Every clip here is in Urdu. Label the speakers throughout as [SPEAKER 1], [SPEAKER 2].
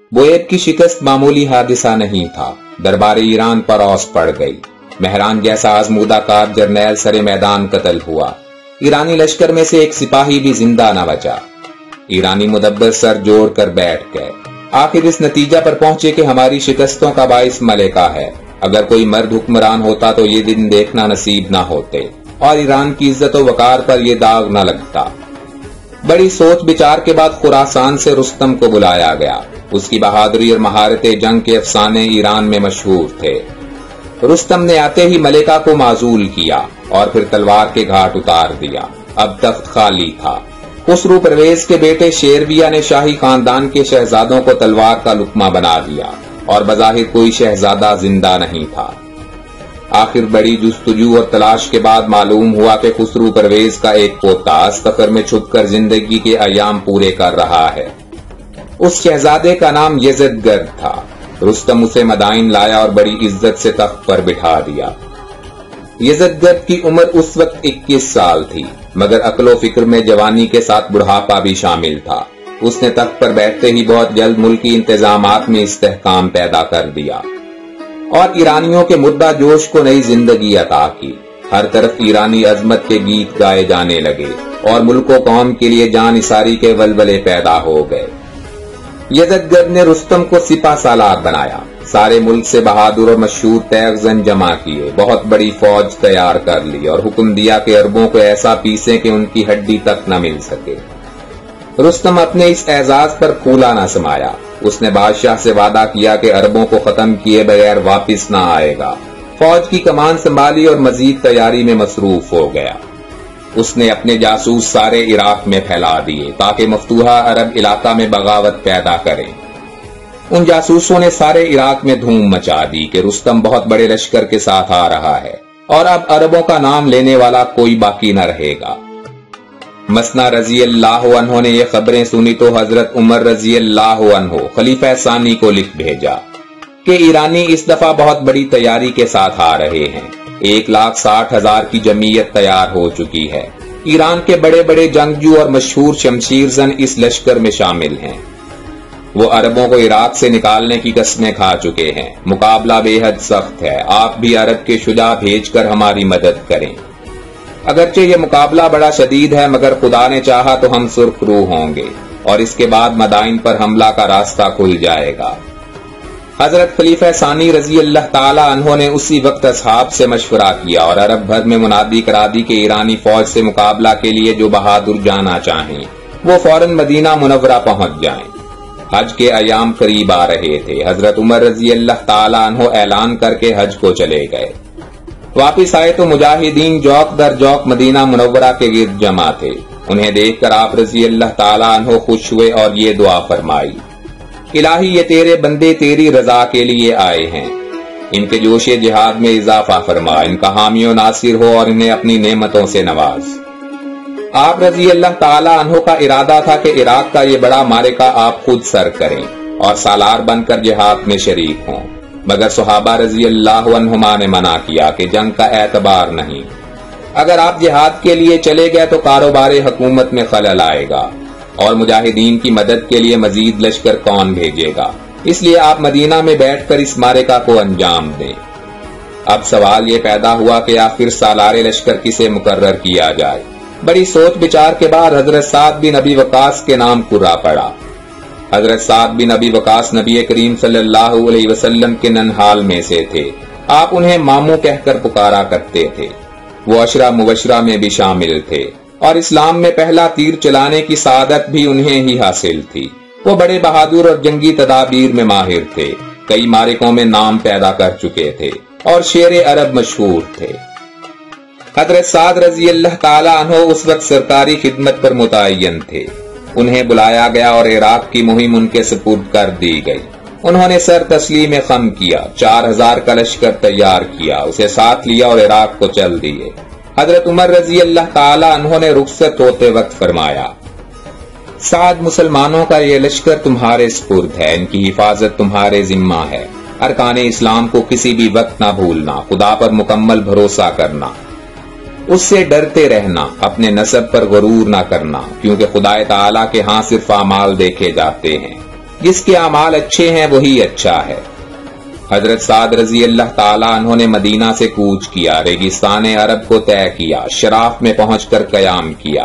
[SPEAKER 1] बोएब की शिकस्त मामूली हादिसा नहीं था। दरबार ईरान पर औस पड़ गई। मेहरान जैसा आजमूदा कार जर्नैल सरे मैदान कत्ल हुआ। ईरानी लश्कर में से एक सिपाही भी जिंदा न बचा। ईरानी मुदब्बर सर जोड़ कर बैठ गए। आखिर इस नतीजा पर पहुंचे कि हमारी शिकस्तों का बाइस मलेका है। अगर कोई मर्द हुक्मरान होता तो ये दिन देखना नसीब न होते और ईरान की इज्जत व वकार पर यह दाग न लगता। बड़ी सोच विचार के बाद खुरासान से रुस्तम को बुलाया गया। उसकी बहादुरी और महारत जंग के अफसाने ईरान में मशहूर थे। रुस्तम ने आते ही मलेका को माजूल किया और फिर तलवार के घाट उतार दिया। अब तख्त खाली था। खुसरू परवेज के बेटे शेरविया ने शाही खानदान के शहजादों को तलवार का लुकमा बना दिया और बज़ाहिर कोई शहजादा जिंदा नहीं था। आखिर बड़ी जुस्तजू और तलाश के बाद मालूम हुआ कि खुसरू परवेज का एक पोता अस्तफर में छुपकर जिंदगी के अयाम पूरे कर रहा है। उस शहजादे का नाम यज़दगर्द था। रुस्तम उसे मदाइन लाया और बड़ी इज्जत से तख्त पर बिठा दिया। यज़दगर्द की उम्र उस वक्त 21 साल थी, मगर अक्लो फिक्र में जवानी के साथ बुढ़ापा भी शामिल था। उसने तख्त पर बैठते ही बहुत जल्द मुल्की इंतजामात में इस्तेहकाम पैदा कर दिया और ईरानियों के मुद्दा जोश को नई जिंदगी अता की। हर तरफ ईरानी अजमत के गीत गाए जाने लगे और मुल्क कौम के लिए जान इसारी के वलवले पैदा हो गए। यज़दगर्द ने रुस्तम को सिपा सालार बनाया। सारे मुल्क से बहादुर और मशहूर तैगजन जमा किए, बहुत बड़ी फौज तैयार कर ली और हुक्म दिया कि अरबों को ऐसा पीसे कि उनकी हड्डी तक न मिल सके। रुस्तम अपने इस एजाज पर फूला न समाया। उसने बादशाह से वादा किया कि अरबों को खत्म किए बगैर वापिस न आएगा। फौज की कमान संभाली और मजीद तैयारी में मसरूफ हो गया। उसने अपने जासूस सारे इराक में फैला दिए ताकि मफ्तूहा अरब इलाका में बगावत पैदा करें। उन जासूसों ने सारे इराक में धूम मचा दी कि रुस्तम बहुत बड़े लश्कर के साथ आ रहा है और अब अरबों का नाम लेने वाला कोई बाकी न रहेगा। मसना रजी अल्लाह अन्हो ने ये खबरें सुनी तो हजरत उमर रजी अल्लाह अन्हो खलीफा सानी को लिख भेजा कि ईरानी इस दफा बहुत बड़ी तैयारी के साथ आ रहे हैं। 1,60,000 की जमीयत तैयार हो चुकी है। ईरान के बड़े बड़े जंगजू और मशहूर शमशीर जन इस लश्कर में शामिल हैं। वो अरबों को इराक से निकालने की कस्में खा चुके हैं। मुकाबला बेहद सख्त है। आप भी अरब के शुजा भेजकर हमारी मदद करें। अगरचे ये मुकाबला बड़ा शदीद है, मगर खुदा ने चाहा तो हम सुर्ख रूह होंगे और इसके बाद मदाइन पर हमला का रास्ता खुल जाएगा। हजरत खलीफा सानी रजी अल्लाह ताला अन्हो ने उसी वक्त असहाब से मशवरा किया और अरब भर में मुनादी करा दी कि ईरानी फौज से मुकाबला के लिए जो बहादुर जाना चाहें वो फौरन मदीना मुनव्वरा पहुंच जाएं। हज के अयाम करीब आ रहे थे। हजरत उमर रजी अल्लाह ताला अन्हो ऐलान करके हज को चले गए। वापिस आए तो मुजाहिदीन जौक दर जौक मदीना मुनव्वरा के गिर्द जमा थे। उन्हें देखकर आप रजी अल्लाह ताला अन्हो खुश हुए और ये दुआ फरमाई, इलाही ये तेरे बंदे तेरी रजा के लिए आए हैं। इनके जोशे जिहाद में इजाफा फरमा, इनका हामियो नासिर हो और इन्हें अपनी नेमतों से नवाज। आप रजी अल्लाह ताला अन्हो का इरादा था कि इराक का ये बड़ा मारिका आप खुद सर करें और सालार बनकर जिहाद में शरीक हों, मगर सुहाबा रजी अल्लाह अन्हुमा ने मना किया कि जंग का एतबार नहीं। अगर आप जिहाद के लिए चले गए तो कारोबार हुकूमत में खलल आएगा और मुजाहिदीन की मदद के लिए मजीद लश्कर कौन भेजेगा। इसलिए आप मदीना में बैठकर इस मारिका को अंजाम दें। अब सवाल ये पैदा हुआ कि आखिर सालारे लश्कर किसे मुकर्रर किया जाए। बड़ी सोच विचार के बाद हजरत साद बिन अबी वकास के नाम कुर्रा पड़ा। हजरत साद बिन अबी वकास नबी करीम सल्लल्लाहु अलैहि वसल्लम के नन्हाल में से थे। आप उन्हें मामू कहकर पुकारा करते थे। वो अशरा मुबशरा में भी शामिल थे और इस्लाम में पहला तीर चलाने की सादत भी उन्हें ही हासिल थी। वो बड़े बहादुर और जंगी तदाबीर में माहिर थे। कई मारिकों में नाम पैदा कर चुके थे और शेर अरब मशहूर थे। हजरत साद रजी अल्लाह ताला अन्हो उस वक्त सरकारी खिदमत पर मुतय्यन थे। उन्हें बुलाया गया और इराक की मुहिम उनके सुपुर्द कर दी गई। उन्होंने सर तस्लीम खम किया, 4000 का लश्कर तैयार किया, उसे साथ लिया और इराक को चल दिए। हजरत उमर रजी अल्लाह ताला अन्हो ने रुखसत होते वक्त फरमाया, साद मुसलमानों का ये लश्कर तुम्हारे सुपुर्द है, इनकी हिफाजत तुम्हारे जिम्मा है। अरकाने इस्लाम को किसी भी वक्त ना भूलना, खुदा पर मुकम्मल भरोसा करना, उससे डरते रहना, अपने नसब पर गरूर ना करना, क्योंकि खुदा ताला के हां सिर्फ अमाल देखे जाते हैं। جس کے اعمال اچھے ہیں وہی اچھا ہے۔ حضرت سعد رضی اللہ تعالیٰ عنہ نے مدینہ سے کوچ کیا، ریگستان عرب کو طے کیا، شراف میں پہنچ کر قیام کیا۔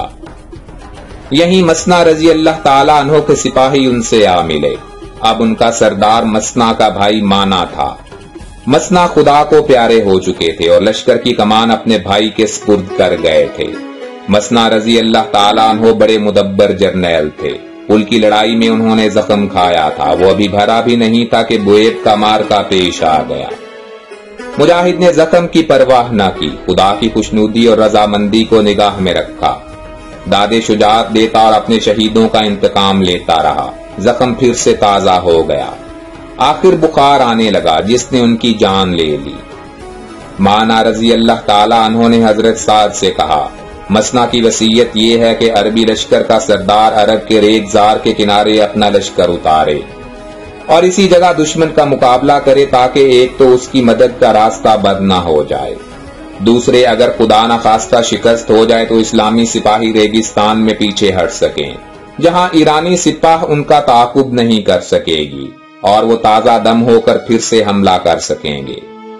[SPEAKER 1] یہیں مسنا رضی اللہ تعالیٰ عنہ کے سپاہی ان سے آ ملے۔ اب ان کا سردار مسنا کا بھائی مانا تھا۔ مسنا خدا کو پیارے ہو چکے تھے اور لشکر کی کمان اپنے بھائی کے سپرد کر گئے تھے۔ مسنا رضی اللہ تعالیٰ عنہ بڑے مدبر جرنیل تھے۔ پل کی لڑائی میں انہوں نے زخم کھایا تھا، وہ ابھی بھرا بھی نہیں تھا کہ بوئیب کا مارکا پیش آ گیا۔ مجاہد نے زخم کی پرواہ نہ کی، خدا کی خوشنودی اور رضامندی کو نگاہ میں رکھا، دادے شجاعت دیتا اور اپنے شہیدوں کا انتقام لیتا رہا۔ زخم پھر سے تازہ ہو گیا، آخر بخار آنے لگا جس نے ان کی جان لے لی۔ مانا رضی اللہ تعالیٰ عنہ نے حضرت سعد سے کہا، مسنا کی وصیت یہ ہے کہ عربی لشکر کا سردار عرب کے ریگزار کے کنارے اپنا لشکر اتارے اور اسی جگہ دشمن کا مقابلہ کرے، تاکہ ایک تو اس کی مدد کا راستہ بند نہ ہو جائے، دوسرے اگر خدا نخواستہ شکست ہو جائے تو اسلامی سپاہی ریگستان میں پیچھے ہٹ سکیں، جہاں ایرانی سپاہ ان کا تعاقب نہیں کر سکے گی اور وہ تازہ دم ہو کر پھر سے حملہ کر سکیں گے۔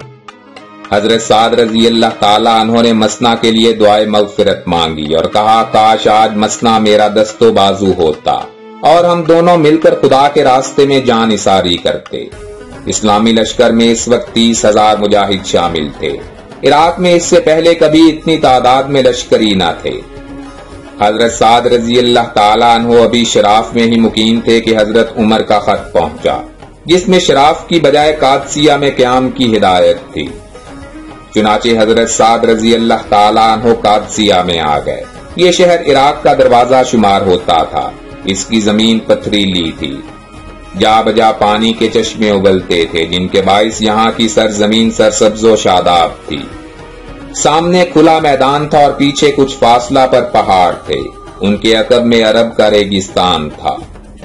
[SPEAKER 1] حضرت سعد رضی اللہ تعالیٰ عنہ نے مسنا کے لیے دعائے مغفرت مانگی اور کہا، کاش آج مسنا میرا دست و بازو ہوتا اور ہم دونوں مل کر خدا کے راستے میں جان نثاری کرتے۔ اسلامی لشکر میں اس وقت 30,000 مجاہد شامل تھے۔ عراق میں اس سے پہلے کبھی اتنی تعداد میں لشکری نہ تھے۔ حضرت سعد رضی اللہ تعالیٰ عنہ ابھی شراف میں ہی مقیم تھے کہ حضرت عمر کا خط پہنچا، جس میں شراف کی بجائے قادسیہ میں قیام کی ہدایت تھی۔ چنانچہ حضرت سعد رضی اللہ تعالیٰ عنہ قادسیہ میں آ گئے۔ یہ شہر عراق کا دروازہ شمار ہوتا تھا، اس کی زمین پتھریلی تھی، جا بجا پانی کے چشمے اگلتے تھے جن کے باعث یہاں کی سرزمین سرسبز و شاداب تھی۔ سامنے کھلا میدان تھا اور پیچھے کچھ فاصلہ پر پہاڑ تھے، ان کے عقب میں عرب کا ریگستان تھا۔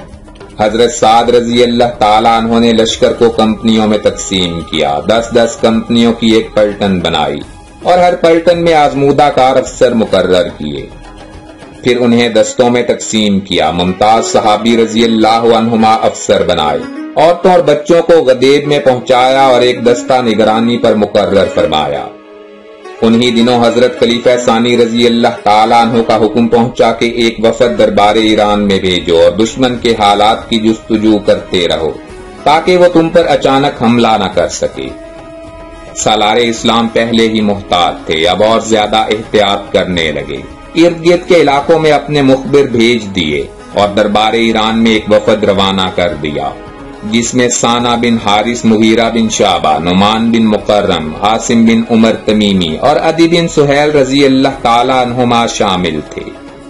[SPEAKER 1] حضرت سعد رضی اللہ تعالیٰ عنہ نے لشکر کو کمپنیوں میں تقسیم کیا، 10-10 کمپنیوں کی ایک پلٹن بنائی اور ہر پلٹن میں آزمودہ کار افسر مقرر کیے۔ پھر انہیں دستوں میں تقسیم کیا، ممتاز صحابی رضی اللہ عنہما افسر بنائے، عورتوں اور بچوں کو غدیب میں پہنچایا اور ایک دستہ نگرانی پر مقرر فرمایا۔ انہی دنوں حضرت خلیفہ ثانی رضی اللہ تعالیٰ عنہ کا حکم پہنچا کہ ایک وفد دربار ایران میں بھیجو اور دشمن کے حالات کی جستجو کرتے رہو تاکہ وہ تم پر اچانک حملہ نہ کر سکے۔ سالار اسلام پہلے ہی محتاط تھے، اب اور زیادہ احتیاط کرنے لگے۔ ارد گرد کے علاقوں میں اپنے مخبر بھیج دیے اور دربار ایران میں ایک وفد روانہ کر دیا، جس میں ثانا بن حارث، مغیرہ بن شعبہ، نعمان بن مکرم، عاصم بن عمر تمیمی اور عدی بن سہیل رضی اللہ تعالیٰ عنہما شامل تھے۔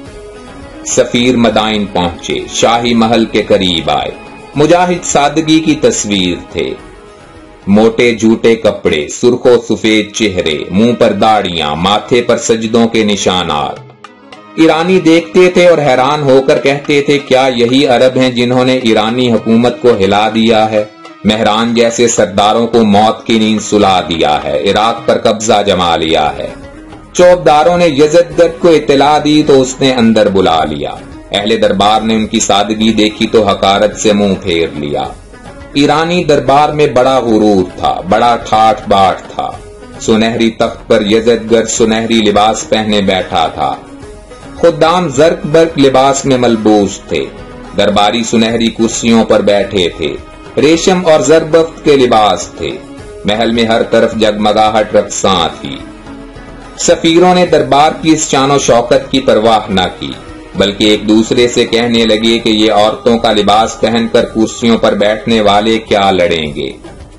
[SPEAKER 1] سفیر مدائن پہنچے، شاہی محل کے قریب آئے، مجاہد سادگی کی تصویر تھے، موٹے جھوٹے کپڑے، سرخ و سفید چہرے، منہ پر داڑیاں، ماتھے پر سجدوں کے نشانات۔ ایرانی دیکھتے تھے اور حیران ہو کر کہتے تھے، کیا یہی عرب ہیں جنہوں نے ایرانی حکومت کو ہلا دیا ہے، مہران جیسے سرداروں کو موت کی نیند سلا دیا ہے، عراق پر قبضہ جما لیا ہے۔ چوبداروں نے یزدگرد کو اطلاع دی تو اس نے اندر بلا لیا۔ اہل دربار نے ان کی سادگی دیکھی تو حقارت سے منہ پھیر لیا۔ ایرانی دربار میں بڑا غرور تھا، بڑا ٹھاٹ باٹ تھا۔ سنہری تخت پر یزدگرد سنہری لباس پہنے بیٹھا تھا، خدام زرق برق لباس میں ملبوس تھے، درباری سنہری کرسیوں پر بیٹھے تھے، ریشم اور زربفت کے لباس تھے، محل میں ہر طرف جگمگاہٹ رقصاں تھی۔ سفیروں نے دربار کی اس شان و شوکت کی پرواہ نہ کی، بلکہ ایک دوسرے سے کہنے لگے کہ یہ عورتوں کا لباس پہن کر کرسیوں پر بیٹھنے والے کیا لڑیں گے۔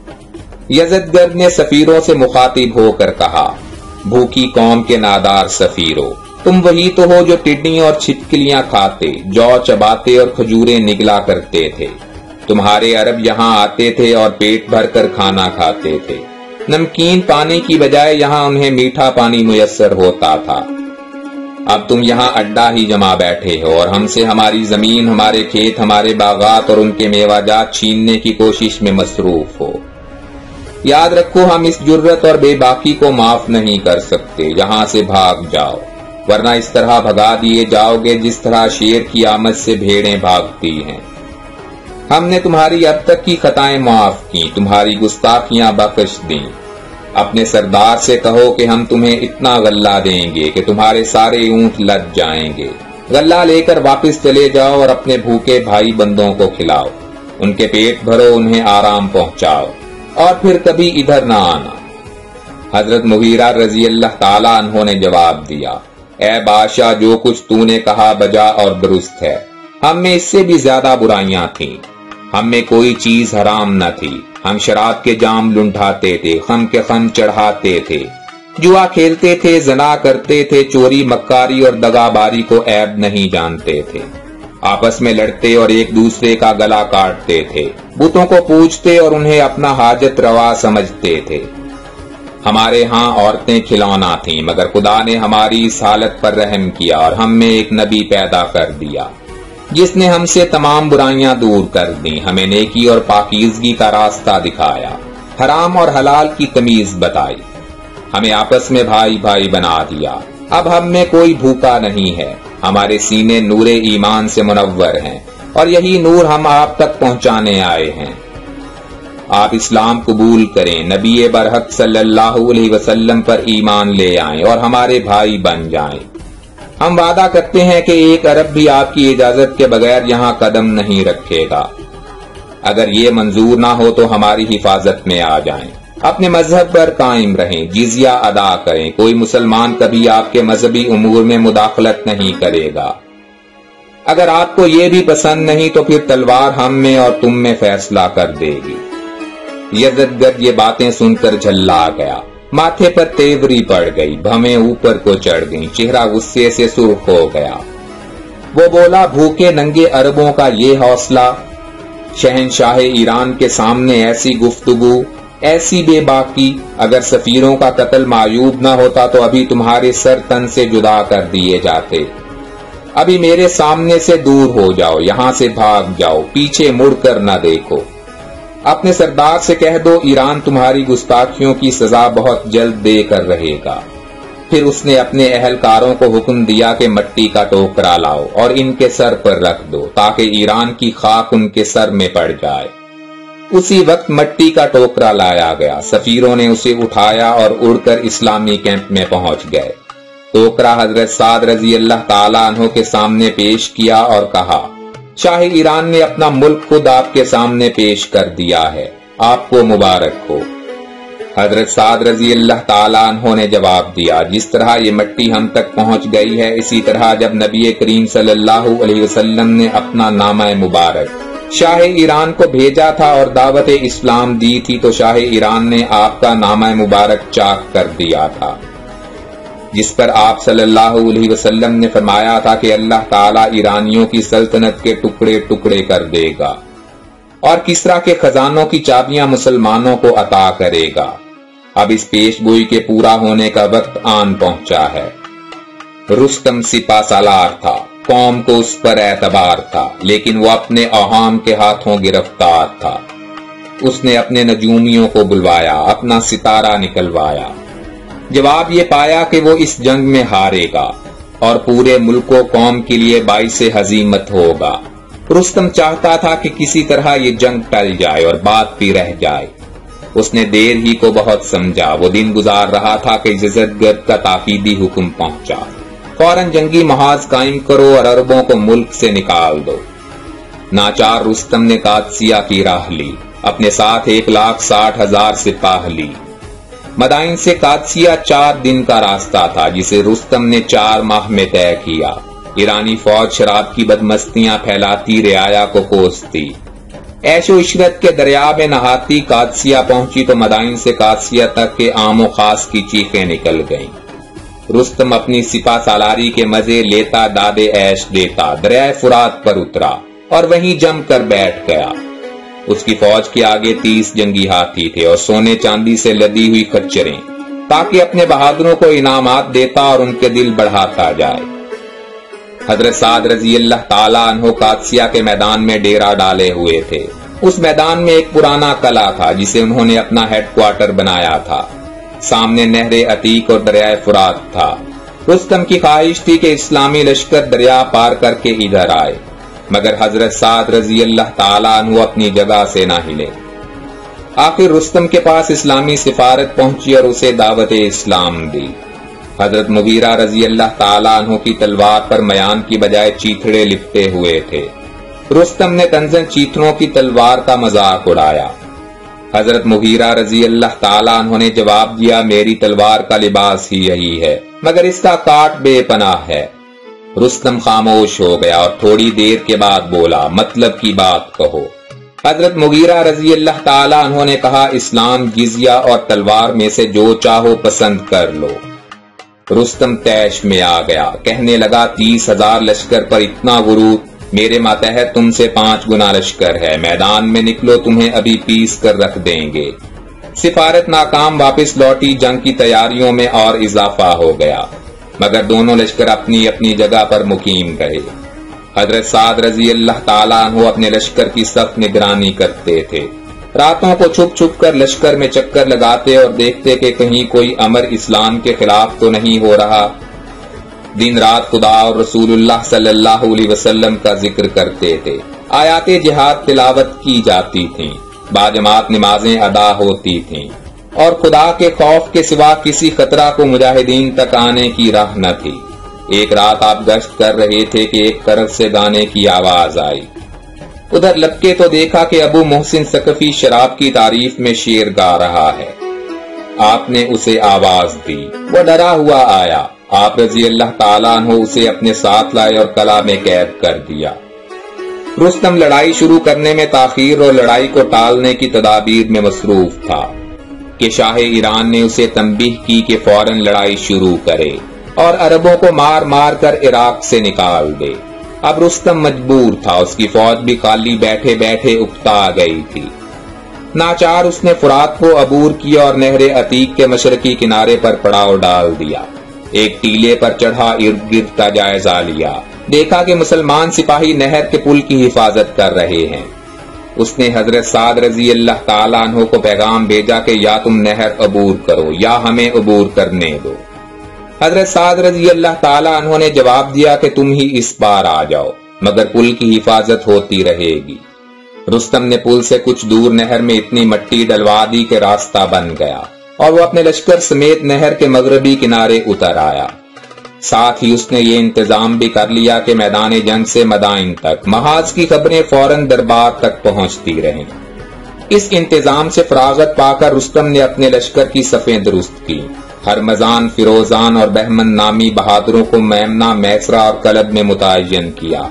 [SPEAKER 1] یزدگرد نے سفیروں سے مخاطب ہو کر کہا، بھوکی قوم کے نادار سفیروں، تم وہی تو ہو جو ٹڈی اور چھپکلیاں کھاتے، جو چباتے اور کھجوریں نگلا کرتے تھے۔ تمہارے عرب یہاں آتے تھے اور پیٹ بھر کر کھانا کھاتے تھے، نمکین پانی کی بجائے یہاں انہیں میٹھا پانی میسر ہوتا تھا۔ اب تم یہاں اڈا ہی جما بیٹھے ہو اور ہم سے ہماری زمین، ہمارے کھیت، ہمارے باغات اور ان کے میوہ جات چھیننے کی کوشش میں مصروف ہو۔ یاد رکھو، ہم اس جرت اور بے باکی کو معاف نہیں کر سکتے، یہاں سے بھاگ جاؤ، ورنہ اس طرح بھگا دیے جاؤ گے جس طرح شیر کی آمد سے بھیڑیں بھاگتی ہیں۔ ہم نے تمہاری اب تک کی خطائیں معاف کی، تمہاری گستاخیاں بخش دیں۔ اپنے سردار سے کہو کہ ہم تمہیں اتنا غلہ دیں گے کہ تمہارے سارے اونٹ لد جائیں گے۔ غلہ لے کر واپس چلے جاؤ اور اپنے بھوکے بھائی بندوں کو کھلاؤ، ان کے پیٹ بھرو، انہیں آرام پہنچاؤ، اور پھر کبھی ادھر نہ آنا۔ حضرت مغیرہ رضی اللہ تعالیٰ عنہ نے جواب دیا، اے بادشاہ، جو کچھ تو نے کہا بجا اور درست ہے۔ ہم میں اس سے بھی زیادہ برائیاں تھیں۔ ہم میں کوئی چیز حرام نہ تھی۔ ہم شراب کے جام لنڈھاتے تھے، خم کے خم چڑھاتے تھے، جوا کھیلتے تھے، زنا کرتے تھے، چوری مکاری اور دغا باری کو عیب نہیں جانتے تھے، آپس میں لڑتے اور ایک دوسرے کا گلا کاٹتے تھے، بتوں کو پوجتے اور انہیں اپنا حاجت روا سمجھتے تھے۔ ہمارے ہاں عورتیں کھلونا تھیں، مگر خدا نے ہماری اس حالت پر رحم کیا اور ہم میں ایک نبی پیدا کر دیا جس نے ہم سے تمام برائیاں دور کر دیں، ہمیں نیکی اور پاکیزگی کا راستہ دکھایا، حرام اور حلال کی تمیز بتائی، ہمیں آپس میں بھائی بھائی بنا دیا۔ اب ہم میں کوئی بھوکا نہیں ہے، ہمارے سینے نور ایمان سے منور ہیں، اور یہی نور ہم آپ تک پہنچانے آئے ہیں۔ آپ اسلام قبول کریں، نبی برحق صلی اللہ علیہ وسلم پر ایمان لے آئیں اور ہمارے بھائی بن جائیں۔ ہم وعدہ کرتے ہیں کہ ایک عرب بھی آپ کی اجازت کے بغیر یہاں قدم نہیں رکھے گا۔ اگر یہ منظور نہ ہو تو ہماری حفاظت میں آ جائیں، اپنے مذہب پر قائم رہیں، جزیہ ادا کریں، کوئی مسلمان کبھی آپ کے مذہبی امور میں مداخلت نہیں کرے گا۔ اگر آپ کو یہ بھی پسند نہیں تو پھر تلوار ہم میں اور تم میں فیصلہ کر دے گی۔ یزدگرد یہ باتیں سن کر جھلا گیا، ماتھے پر تیوری پڑ گئی، بھویں اوپر کو چڑھ گئیں، چہرہ غصے سے سرخ ہو گیا۔ وہ بولا، بھوکے ننگے عربوں کا یہ حوصلہ، شہنشاہ ایران کے سامنے ایسی گفتگو، ایسی بے باکی۔ اگر سفیروں کا قتل معیوب نہ ہوتا تو ابھی تمہارے سر تن سے جدا کر دیے جاتے۔ ابھی میرے سامنے سے دور ہو جاؤ، یہاں سے بھاگ جاؤ، پیچھے مڑ کر نہ دیکھو۔ اپنے سردار سے کہہ دو ایران تمہاری گستاخیوں کی سزا بہت جلد دے کر رہے گا۔ پھر اس نے اپنے اہلکاروں کو حکم دیا کہ مٹی کا ٹوکرا لاؤ اور ان کے سر پر رکھ دو تاکہ ایران کی خاک ان کے سر میں پڑ جائے۔ اسی وقت مٹی کا ٹوکرا لایا گیا، سفیروں نے اسے اٹھایا اور اڑ کر اسلامی کیمپ میں پہنچ گئے۔ ٹوکرا حضرت سعد رضی اللہ تعالیٰ عنہ کے سامنے پیش کیا اور کہا، شاہ ایران نے اپنا ملک خود آپ کے سامنے پیش کر دیا ہے، آپ کو مبارک ہو۔ حضرت سعد رضی اللہ تعالیٰ عنہ نے جواب دیا، جس طرح یہ مٹی ہم تک پہنچ گئی ہے، اسی طرح جب نبی کریم صلی اللہ علیہ وسلم نے اپنا نامہ مبارک شاہ ایران کو بھیجا تھا اور دعوت اسلام دی تھی تو شاہ ایران نے آپ کا نامہ مبارک چاک کر دیا تھا، جس پر آپ صلی اللہ علیہ وسلم نے فرمایا تھا کہ اللہ تعالیٰ ایرانیوں کی سلطنت کے ٹکڑے ٹکڑے کر دے گا اور کسرا کے خزانوں کی چابیاں مسلمانوں کو عطا کرے گا۔ اب اس پیش گوئی کے پورا ہونے کا وقت آن پہنچا ہے۔ رستم سپہ سالار تھا، قوم کو اس پر اعتبار تھا، لیکن وہ اپنے اوہام کے ہاتھوں گرفتار تھا۔ اس نے اپنے نجومیوں کو بلوایا، اپنا ستارہ نکلوایا۔ جواب یہ پایا کہ وہ اس جنگ میں ہارے گا اور پورے ملک و قوم کے لیے باعث ہزیمت ہوگا۔ رستم چاہتا تھا کہ کسی طرح یہ جنگ ٹل جائے اور بات بھی رہ جائے۔ اس نے دیر ہی کو بہت سمجھا۔ وہ دن گزار رہا تھا کہ یزدگرد کا تاکیدی حکم پہنچا، فوراً جنگی محاذ قائم کرو اور عربوں کو ملک سے نکال دو۔ ناچار رستم نے قادسیہ کی راہ لی، اپنے ساتھ 1,60,000 سپاہ لی۔ مدائن سے قادسیہ 4 دن کا راستہ تھا، جسے رستم نے 4 ماہ میں طے کیا۔ ایرانی فوج شراب کی بدمستیاں پھیلاتی رعایا کو کوستی، عیش و عشرت کے دریا میں نہاتی۔ قادسیہ پہنچی تو مدائن سے قادسیہ تک کے عام و خاص کی چیخیں نکل گئیں۔ رستم اپنی سپہ سالاری کے مزے لیتا، دادے عیش دیتا، دریائے فرات پر اترا اور وہیں جم کر بیٹھ گیا۔ اس کی فوج کے آگے 30 جنگی ہاتھی تھے اور سونے چاندی سے لدی ہوئی خچریں، تاکہ اپنے بہادروں کو انعامات دیتا اور ان کے دل بڑھاتا جائے۔ حضرت سعد رضی اللہ تعالیٰ عنہ قادسیہ کے میدان میں ڈیرا ڈالے ہوئے تھے۔ اس میدان میں ایک پرانا قلعہ تھا جسے انہوں نے اپنا ہیڈ کوارٹر بنایا تھا۔ سامنے نہر عتیق اور دریائے فرات تھا۔ رستم کی خواہش تھی کہ اسلامی لشکر دریا پار کر کے ادھر آئے۔ مگر حضرت سعد رضی اللہ تعالیٰ عنہ اپنی جگہ سے نہ ہلے۔ آخر رستم کے پاس اسلامی سفارت پہنچی اور اسے دعوت اسلام دی۔ حضرت مغیرہ رضی اللہ تعالیٰ عنہ کی تلوار پر میان کی بجائے چیتھڑے لپٹے ہوئے تھے۔ رستم نے تنزن چیتھڑوں کی تلوار کا مذاق اڑایا۔ حضرت مغیرہ رضی اللہ تعالیٰ عنہ نے جواب دیا، میری تلوار کا لباس ہی یہی ہے، مگر اس کا کاٹ بے پناہ ہے۔ رستم خاموش ہو گیا اور تھوڑی دیر کے بعد بولا، مطلب کی بات کہو۔ حضرت مغیرہ رضی اللہ تعالیٰ عنہ نے کہا، اسلام، جزیہ اور تلوار میں سے جو چاہو پسند کر لو۔ رستم طیش میں آ گیا، کہنے لگا، 30,000 لشکر پر اتنا غرور، میرے ماتحت تم سے 5 گنا لشکر ہے، میدان میں نکلو، تمہیں ابھی پیس کر رکھ دیں گے۔ سفارت ناکام واپس لوٹی، جنگ کی تیاریوں میں اور اضافہ ہو گیا، مگر دونوں لشکر اپنی اپنی جگہ پر مقیم رہے۔ حضرت سعد رضی اللہ تعالیٰ عنہ اپنے لشکر کی سخت نگرانی کرتے تھے۔ راتوں کو چھپ چھپ کر لشکر میں چکر لگاتے اور دیکھتے کہ کہیں کوئی امر اسلام کے خلاف تو نہیں ہو رہا۔ دن رات خدا اور رسول اللہ صلی اللہ علیہ وسلم کا ذکر کرتے تھے، آیات جہاد تلاوت کی جاتی تھیں، باجماعت نمازیں ادا ہوتی تھیں، اور خدا کے خوف کے سوا کسی خطرہ کو مجاہدین تک آنے کی راہ نہ تھی۔ ایک رات آپ گشت کر رہے تھے کہ ایک طرف سے گانے کی آواز آئی۔ ادھر لپکے تو دیکھا کہ ابو محسن ثقفی شراب کی تعریف میں شعر گا رہا ہے۔ آپ نے اسے آواز دی، وہ ڈرا ہوا آیا۔ آپ رضی اللہ تعالیٰ عنہ اسے اپنے ساتھ لائے اور قلعہ میں قید کر دیا۔ رستم لڑائی شروع کرنے میں تاخیر اور لڑائی کو ٹالنے کی تدابیر میں مصروف تھا کہ شاہ ایران نے اسے تنبیہ کی کہ فوراً لڑائی شروع کرے اور عربوں کو مار مار کر عراق سے نکال دے۔ اب رستم مجبور تھا، اس کی فوج بھی خالی بیٹھے بیٹھے اکتا گئی تھی۔ ناچار اس نے فرات کو عبور کیا اور نہر عتیق کے مشرقی کنارے پر پڑاؤ ڈال دیا۔ ایک ٹیلے پر چڑھا، ارد گرد کا جائزہ لیا، دیکھا کہ مسلمان سپاہی نہر کے پل کی حفاظت کر رہے ہیں۔ اس نے حضرت سعد رضی اللہ تعالیٰ عنہ کو پیغام بھیجا کہ یا تم نہر عبور کرو یا ہمیں عبور کرنے دو۔ حضرت سعد رضی اللہ تعالیٰ عنہ نے جواب دیا کہ تم ہی اس بار آ جاؤ، مگر پل کی حفاظت ہوتی رہے گی۔ رستم نے پل سے کچھ دور نہر میں اتنی مٹی ڈلوا دی کہ راستہ بن گیا اور وہ اپنے لشکر سمیت نہر کے مغربی کنارے اتر آیا۔ ساتھ ہی اس نے یہ انتظام بھی کر لیا کہ میدان جنگ سے مدائن تک محاذ کی خبریں فوراً دربار تک پہنچتی رہیں۔ اس انتظام سے فراغت پا کر رستم نے اپنے لشکر کی صفیں درست کی۔ ہرمزان، فیروزان اور بہمن نامی بہادروں کو میمنہ، میسرہ اور کلب میں متعین کیا۔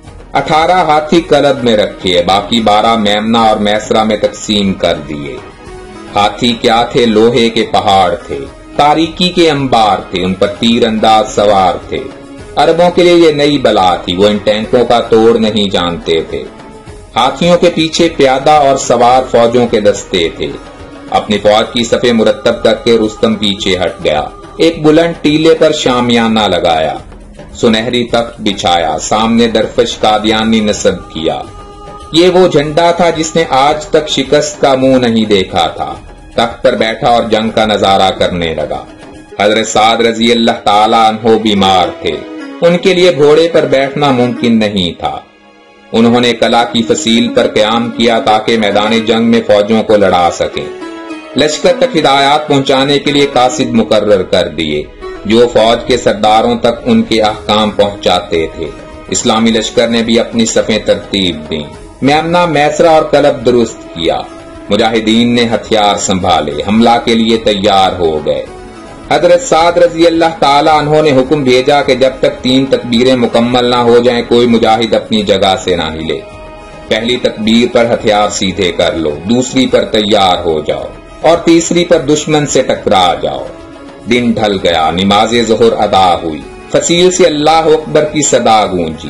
[SPEAKER 1] 18 ہاتھی کلب میں رکھے، باقی 12 میمنہ اور میسرہ میں تقسیم کر دیے۔ ہاتھی کیا تھے؟ لوہے کے پہاڑ تھے، تاریکی کے انبار تھے، ان پر تیر انداز سوار تھے۔ عربوں کے لیے یہ نئی بلا تھی، وہ ان ٹینکوں کا توڑ نہیں جانتے تھے۔ ہاتھیوں کے پیچھے پیادہ اور سوار فوجوں کے دستے تھے۔ اپنی فوج کی صفیں مرتب کر کے رستم پیچھے ہٹ گیا۔ ایک بلند ٹیلے پر شامیانہ لگایا، سنہری تخت بچھایا، سامنے درفش قادیانی نصب کیا۔ یہ وہ جھنڈا تھا جس نے آج تک شکست کا منہ نہیں دیکھا تھا۔ تخت پر بیٹھا اور جنگ کا نظارہ کرنے لگا۔ حضرت سعد رضی اللہ تعالیٰ عنہ بیمار تھے، ان کے لیے گھوڑے پر بیٹھنا ممکن نہیں تھا۔ انہوں نے قلعہ کی فصیل پر قیام کیا تاکہ میدان جنگ میں فوجوں کو لڑا سکیں۔ لشکر تک ہدایات پہنچانے کے لیے قاصد مقرر کر دیے، جو فوج کے سرداروں تک ان کے احکام پہنچاتے تھے۔ اسلامی لشکر نے بھی اپنی صفیں ترتیب دیں، میمنہ، میسرہ اور کلب درست کیا۔ مجاہدین نے ہتھیار سنبھالے، حملہ کے لیے تیار ہو گئے۔ حضرت سعد رضی اللہ تعالیٰ عنہ نے حکم بھیجا کہ جب تک 3 تکبیریں مکمل نہ ہو جائیں کوئی مجاہد اپنی جگہ سے نہ ہلے۔ پہلی تکبیر پر ہتھیار سیدھے کر لو، دوسری پر تیار ہو جاؤ اور تیسری پر دشمن سے ٹکرا جاؤ۔ دن ڈھل گیا، نماز ظہر ادا ہوئی، فصیل سے اللہ اکبر کی صدا گونجی۔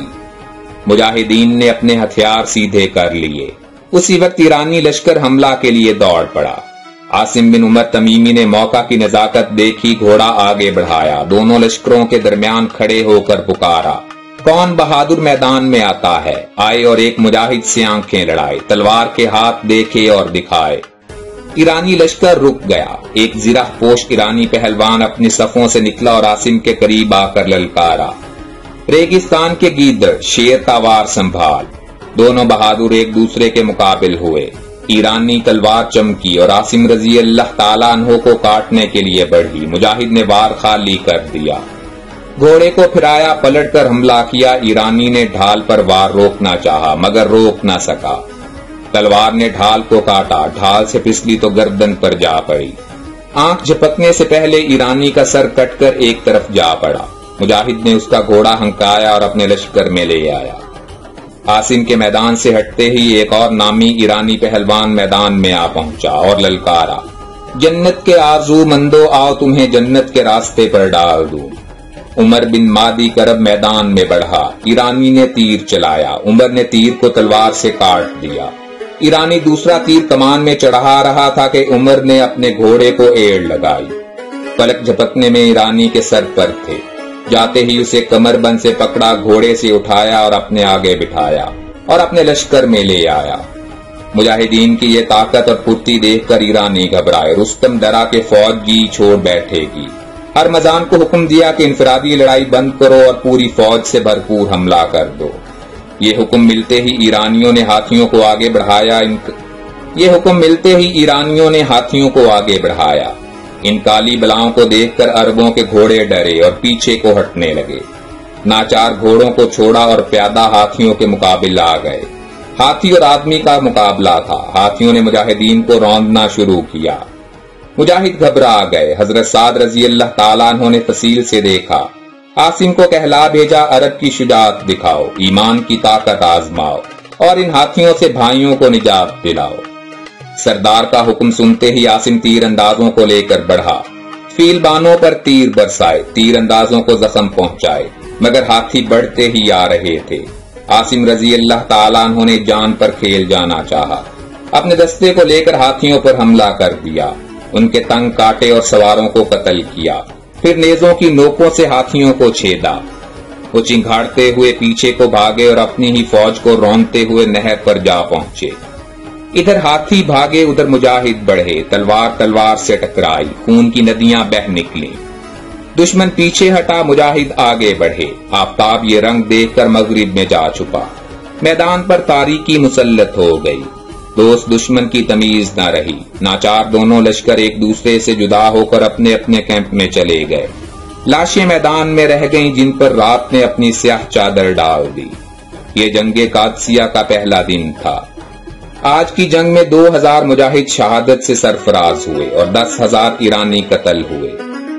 [SPEAKER 1] مجاہدین نے اپنے ہتھیار سیدھے کر لیے۔ اسی وقت ایرانی لشکر حملہ کے لیے دوڑ پڑا۔ عاصم بن عمر تمیمی نے موقع کی نزاکت دیکھی، گھوڑا آگے بڑھایا، دونوں لشکروں کے درمیان کھڑے ہو کر پکارا، کون بہادر میدان میں آتا ہے؟ آئے اور ایک مجاہد سے آنکھیں لڑائے، تلوار کے ہاتھ دیکھے اور دکھائے۔ ایرانی لشکر رک گیا۔ ایک زرہ پوش ایرانی پہلوان اپنی صفوں سے نکلا اور عاصم کے قریب آ کر للکارا، रेगिस्तान के गीदड़ शेर का वार संभाल। दोनों बहादुर एक दूसरे के मुकाबिल हुए। ईरानी तलवार चमकी और आसिम रजी अल्लाह ताला अन्हो को काटने के लिए बढ़ी। मुजाहिद ने वार खाली कर दिया, घोड़े को फिराया, पलटकर हमला किया। ईरानी ने ढाल पर वार रोकना चाहा मगर रोक न सका। तलवार ने ढाल को काटा, ढाल से फिसली तो गर्दन पर जा पड़ी। आंख झपकने से पहले ईरानी का सर कटकर एक तरफ जा पड़ा। मुजाहिद ने उसका घोड़ा हंकाया और अपने लश्कर में ले आया। आसिम के मैदान से हटते ही एक और नामी ईरानी पहलवान मैदान में आ पहुंचा और ललकारा, जन्नत के आरजू मंदो आओ तुम्हें जन्नत के रास्ते पर डाल दूं। उमर बिन मादी करब मैदान में बढ़ा। ईरानी ने तीर चलाया, उमर ने तीर को तलवार से काट दिया। ईरानी दूसरा तीर कमान में चढ़ा रहा था कि उमर ने अपने घोड़े को एड़ लगाई। पलक झपकने में ईरानी के सर पर थे। जाते ही उसे कमरबंद से पकड़ा, घोड़े से उठाया और अपने आगे बिठाया और अपने लश्कर में ले आया। मुजाहिदीन की ये ताकत और फुर्ती देखकर ईरानी घबराए। रुस्तम डरा के फौज जी छोड़ बैठेगी। हरमजान को हुक्म दिया कि इंफरादी लड़ाई बंद करो और पूरी फौज से भरपूर हमला कर दो। ये हुक्म मिलते ही ईरानियों ने हाथियों को आगे बढ़ाया। इन काली बलाओं को देखकर अरबों के घोड़े डरे और पीछे को हटने लगे। नाचार घोड़ों को छोड़ा और प्यादा हाथियों के मुकाबले आ गए। हाथी और आदमी का मुकाबला था। हाथियों ने मुजाहिदीन को रौंदना शुरू किया। मुजाहिद घबरा गए। हजरत साद रजी अल्लाह ताला अन्हो ने तफसील से देखा। आसिम को कहला भेजा, अरब की शुजाअत दिखाओ, ईमान की ताकत आजमाओ और इन हाथियों से भाइयों को निजात दिलाओ। सरदार का हुक्म सुनते ही आसिम तीर अंदाजों को लेकर बढ़ा। फीलबानों पर तीर बरसाए, तीर अंदाजों को जख्म पहुंचाए, मगर हाथी बढ़ते ही आ रहे थे। आसिम रजी अल्लाह ताला अन्हो ने जान पर खेल जाना चाहा। अपने दस्ते को लेकर हाथियों पर हमला कर दिया। उनके तंग काटे और सवारों को कत्ल किया। फिर नेजों की नोकों से हाथियों को छेदा। वो चिंघाड़ते हुए पीछे को भागे और अपनी ही फौज को रौंदते हुए नहर पर जा पहुंचे। इधर हाथी भागे, उधर मुजाहिद बढ़े। तलवार तलवार से टकराई, खून की नदियां बह निकली। दुश्मन पीछे हटा, मुजाहिद आगे बढ़े। आफताब ये रंग देखकर मगरिब में जा छुपा। मैदान पर तारीकी मुसल्लत हो गई। दोस्त दुश्मन की तमीज न रही। नाचार दोनों लश्कर एक दूसरे से जुदा होकर अपने अपने कैंप में चले गए। लाशें मैदान में रह गईं जिन पर रात ने अपनी स्याह चादर डाल दी। ये जंगे कादसिया का पहला दिन था। आज की जंग में 2000 मुजाहिद शहादत से सरफराज हुए और 10,000 ईरानी कत्ल हुए।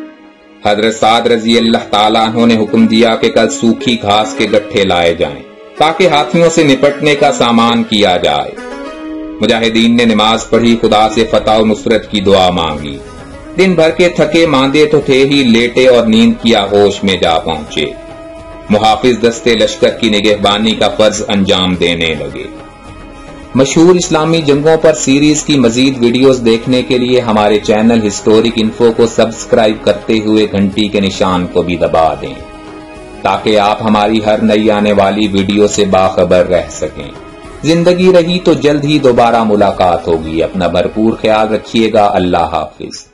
[SPEAKER 1] हजरत साद रजी अल्लाह ताला अन्हो ने हुक्म दिया कि कल सूखी घास के गट्ठे लाए जाएं ताकि हाथियों से निपटने का सामान किया जाए। मुजाहिदीन ने नमाज पढ़ी, खुदा से फतह और नुसरत की दुआ मांगी। दिन भर के थके मांदे तो थे ही, लेटे और नींद किया होश में जा पहुंचे। मुहाफिज दस्ते लश्कर की निगहबानी का फर्ज अंजाम देने लगे। मशहूर इस्लामी जंगों पर सीरीज की मजीद वीडियोस देखने के लिए हमारे चैनल हिस्टोरिक इन्फो को सब्सक्राइब करते हुए घंटी के निशान को भी दबा दें ताकि आप हमारी हर नई आने वाली वीडियो से बाखबर रह सकें। जिंदगी रही तो जल्द ही दोबारा मुलाकात होगी। अपना भरपूर ख्याल रखिएगा। अल्लाह हाफिज।